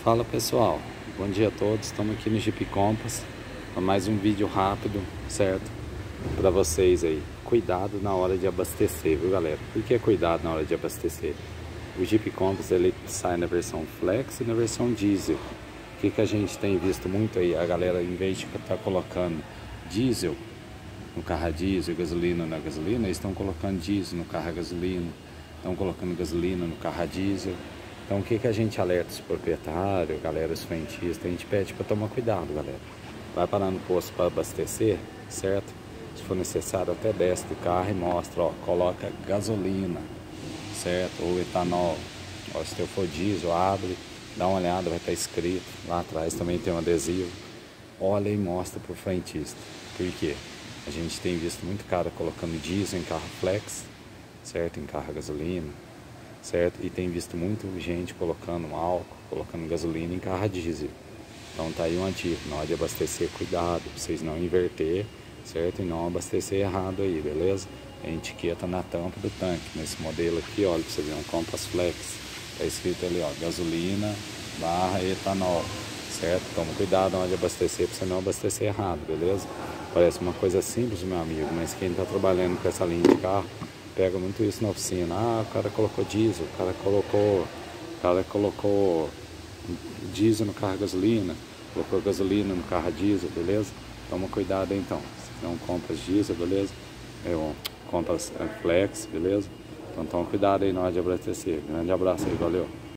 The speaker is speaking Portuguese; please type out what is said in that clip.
Fala pessoal, bom dia a todos, estamos aqui no Jeep Compass para mais um vídeo rápido, certo? Para vocês aí, cuidado na hora de abastecer, viu galera? Por que cuidado na hora de abastecer? O Jeep Compass ele sai na versão Flex e na versão Diesel. O que a gente tem visto muito aí? A galera, em vez de estar colocando diesel no carro a diesel, gasolina na gasolina, eles estão colocando diesel no carro a gasolina, estão colocando gasolina no carro a diesel. Então o que a gente alerta os proprietários, galera, os frentistas, a gente pede para tomar cuidado, galera. Vai parar no posto para abastecer, certo? Se for necessário, até desce do carro e mostra, ó, coloca gasolina, certo? Ou etanol. Ó, se for diesel, abre, dá uma olhada, vai estar escrito. Lá atrás também tem um adesivo. Olha e mostra para o frentista. Por quê? A gente tem visto muito cara colocando diesel em carro flex, certo? Em carro a gasolina, certo? E tem visto muito gente colocando álcool, colocando gasolina em carro a diesel. Então tá aí uma dica, na hora de abastecer, cuidado, pra vocês não inverter, certo? E não abastecer errado aí, beleza? Tem etiqueta na tampa do tanque. Nesse modelo aqui, olha, pra você ver, um Compass Flex, tá escrito ali, ó, gasolina barra etanol, certo? Toma cuidado na hora de abastecer pra você não abastecer errado, beleza? Parece uma coisa simples, meu amigo, mas quem tá trabalhando com essa linha de carro pega muito isso na oficina. Ah, o cara colocou diesel, o cara colocou diesel no carro a gasolina, colocou gasolina no carro a diesel, beleza? Toma cuidado aí, então. Se não compra diesel, beleza? Compra flex, beleza? Então toma cuidado aí na hora de abastecer. Grande abraço aí, valeu!